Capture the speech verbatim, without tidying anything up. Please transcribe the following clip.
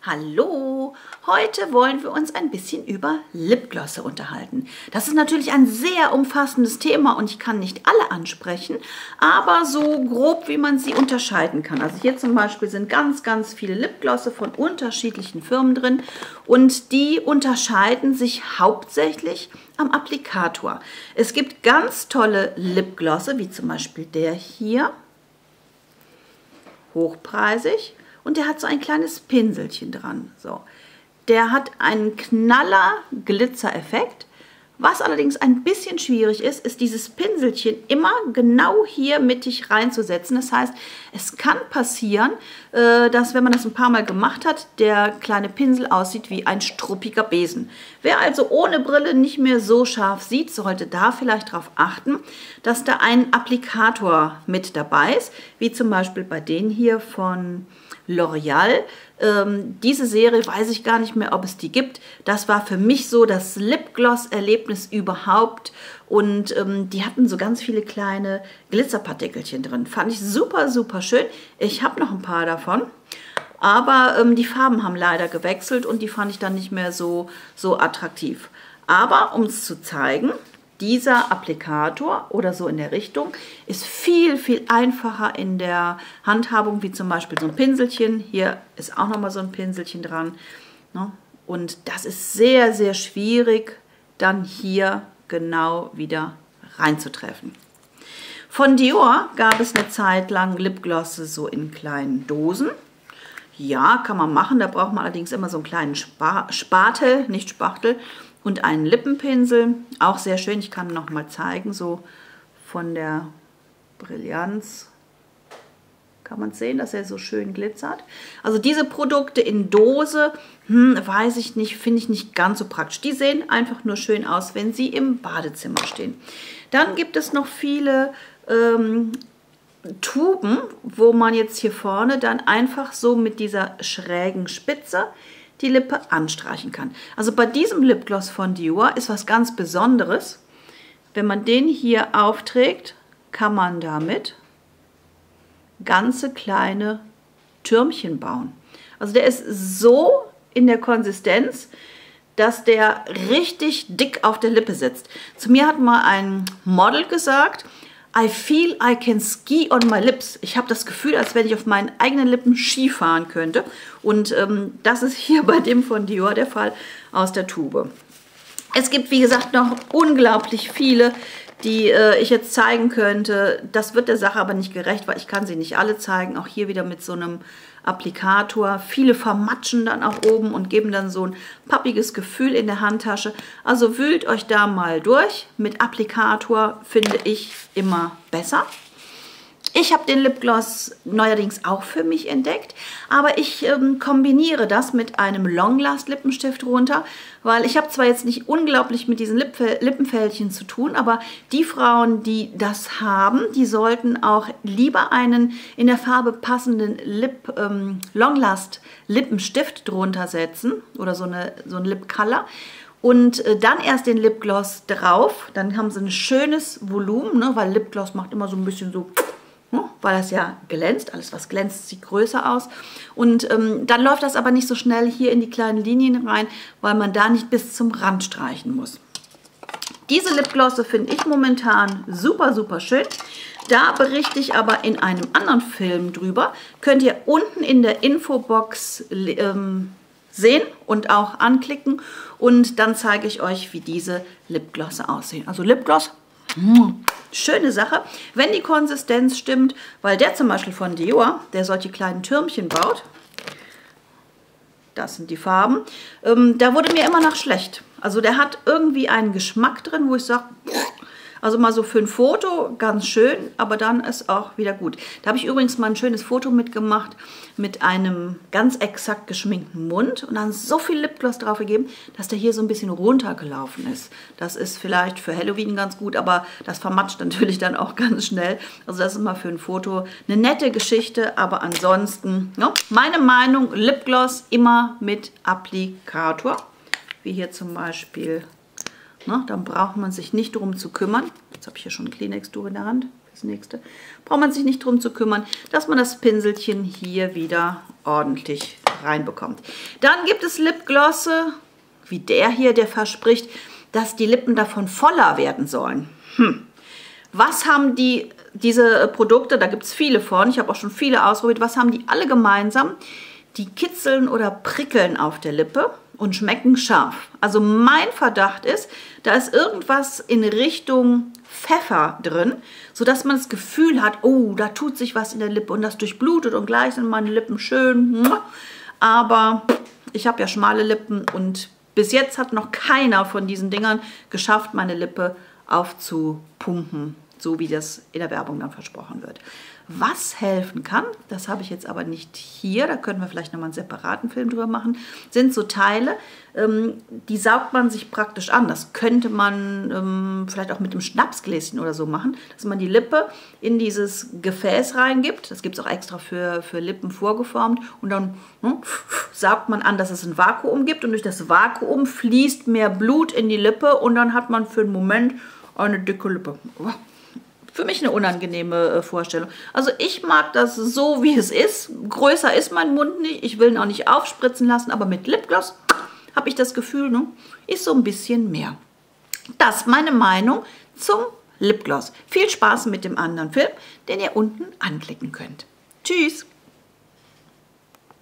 Hallo, heute wollen wir uns ein bisschen über Lipglosse unterhalten. Das ist natürlich ein sehr umfassendes Thema und ich kann nicht alle ansprechen, aber so grob, wie man sie unterscheiden kann. Also hier zum Beispiel sind ganz, ganz viele Lipglosse von unterschiedlichen Firmen drin und die unterscheiden sich hauptsächlich am Applikator. Es gibt ganz tolle Lipglosse, wie zum Beispiel der hier, hochpreisig. Und der hat so ein kleines Pinselchen dran. So. Der hat einen knaller Glitzereffekt. Was allerdings ein bisschen schwierig ist, ist dieses Pinselchen immer genau hier mittig reinzusetzen. Das heißt, es kann passieren, dass, wenn man das ein paar Mal gemacht hat, der kleine Pinsel aussieht wie ein struppiger Besen. Wer also ohne Brille nicht mehr so scharf sieht, sollte da vielleicht darauf achten, dass da ein Applikator mit dabei ist, wie zum Beispiel bei denen hier von L'Oreal. Ähm, diese Serie weiß ich gar nicht mehr, ob es die gibt. Das war für mich so das Lipgloss-Erlebnis überhaupt. Und ähm, die hatten so ganz viele kleine Glitzerpartikelchen drin. Fand ich super, super schön. Ich habe noch ein paar davon. Aber ähm, die Farben haben leider gewechselt und die fand ich dann nicht mehr so, so attraktiv. Aber um es zu zeigen, dieser Applikator oder so in der Richtung ist viel, viel einfacher in der Handhabung, wie zum Beispiel so ein Pinselchen. Hier ist auch nochmal so ein Pinselchen dran. Und das ist sehr, sehr schwierig, dann hier genau wieder reinzutreffen. Von Dior gab es eine Zeit lang Lipglosse so in kleinen Dosen. Ja, kann man machen, da braucht man allerdings immer so einen kleinen Spatel, nicht Spachtel, und einen Lippenpinsel, auch sehr schön. Ich kann noch mal zeigen, so von der Brillanz kann man sehen, dass er so schön glitzert. Also diese Produkte in Dose, hm, weiß ich nicht, finde ich nicht ganz so praktisch. Die sehen einfach nur schön aus, wenn sie im Badezimmer stehen. Dann gibt es noch viele ähm, Tuben, wo man jetzt hier vorne dann einfach so mit dieser schrägen Spitze die Lippe anstreichen kann. Also bei diesem Lipgloss von Dior ist was ganz Besonderes. Wenn man den hier aufträgt, kann man damit ganze kleine Türmchen bauen. Also der ist so in der Konsistenz, dass der richtig dick auf der Lippe sitzt. Zu mir hat mal ein Model gesagt, I feel I can ski on my lips. Ich habe das Gefühl, als wenn ich auf meinen eigenen Lippen Ski fahren könnte. Und ähm, das ist hier bei dem von Dior der Fall aus der Tube. Es gibt, wie gesagt, noch unglaublich viele, die äh, ich jetzt zeigen könnte. Das wird der Sache aber nicht gerecht, weil ich kann sie nicht alle zeigen. Auch hier wieder mit so einem Applikator. Viele vermatschen dann auch oben und geben dann so ein pappiges Gefühl in der Handtasche. Also wühlt euch da mal durch. Mit Applikator finde ich immer besser. Ich habe den Lipgloss neuerdings auch für mich entdeckt, aber ich ähm, kombiniere das mit einem Long Last Lippenstift runter, weil ich habe zwar jetzt nicht unglaublich mit diesen Lippe Lippenfältchen zu tun, aber die Frauen, die das haben, die sollten auch lieber einen in der Farbe passenden Lip, ähm, Long Last Lippenstift drunter setzen oder so, eine, so ein Lip Color. Und äh, dann erst den Lipgloss drauf, dann haben sie ein schönes Volumen, ne, weil Lipgloss macht immer so ein bisschen so, weil das ja glänzt. Alles, was glänzt, sieht größer aus. Und ähm, dann läuft das aber nicht so schnell hier in die kleinen Linien rein, weil man da nicht bis zum Rand streichen muss. Diese Lipglosse finde ich momentan super, super schön. Da berichte ich aber in einem anderen Film drüber. Könnt ihr unten in der Infobox ähm, sehen und auch anklicken. Und dann zeige ich euch, wie diese Lipglosse aussehen. Also Lipgloss, Mmh. schöne Sache, wenn die Konsistenz stimmt, weil der zum Beispiel von Dior, der solche kleinen Türmchen baut, das sind die Farben, ähm, da wurde mir immer nach schlecht. Also der hat irgendwie einen Geschmack drin, wo ich sage, also mal so für ein Foto ganz schön, aber dann ist auch wieder gut. Da habe ich übrigens mal ein schönes Foto mitgemacht mit einem ganz exakt geschminkten Mund und dann so viel Lipgloss drauf gegeben, dass der hier so ein bisschen runtergelaufen ist. Das ist vielleicht für Halloween ganz gut, aber das vermatscht natürlich dann auch ganz schnell. Also das ist mal für ein Foto eine nette Geschichte, aber ansonsten, ja, meine Meinung, Lipgloss immer mit Applikator, wie hier zum Beispiel. Na, dann braucht man sich nicht drum zu kümmern. Jetzt habe ich hier schon ein Kleenex-Tuch in der Hand. Das nächste. Braucht man sich nicht drum zu kümmern, dass man das Pinselchen hier wieder ordentlich reinbekommt. Dann gibt es Lipglosse, wie der hier, der verspricht, dass die Lippen davon voller werden sollen. Hm. Was haben die, diese Produkte, da gibt es viele von, ich habe auch schon viele ausprobiert, was haben die alle gemeinsam? Die kitzeln oder prickeln auf der Lippe und schmecken scharf. Also mein Verdacht ist, da ist irgendwas in Richtung Pfeffer drin, sodass man das Gefühl hat, oh, da tut sich was in der Lippe und das durchblutet und gleich sind meine Lippen schön. Aber ich habe ja schmale Lippen und bis jetzt hat noch keiner von diesen Dingern geschafft, meine Lippe aufzupumpen, so wie das in der Werbung dann versprochen wird. Was helfen kann, das habe ich jetzt aber nicht hier, da können wir vielleicht nochmal einen separaten Film drüber machen, sind so Teile, ähm, die saugt man sich praktisch an. Das könnte man ähm, vielleicht auch mit einem Schnapsgläschen oder so machen, dass man die Lippe in dieses Gefäß reingibt. Das gibt es auch extra für, für Lippen vorgeformt und dann hm, saugt man an, dass es ein Vakuum gibt und durch das Vakuum fließt mehr Blut in die Lippe und dann hat man für einen Moment eine dicke Lippe. Für mich eine unangenehme Vorstellung. Also ich mag das so, wie es ist. Größer ist mein Mund nicht. Ich will ihn auch nicht aufspritzen lassen, aber mit Lipgloss habe ich das Gefühl, ne, ist so ein bisschen mehr. Das ist meine Meinung zum Lipgloss. Viel Spaß mit dem anderen Film, den ihr unten anklicken könnt. Tschüss!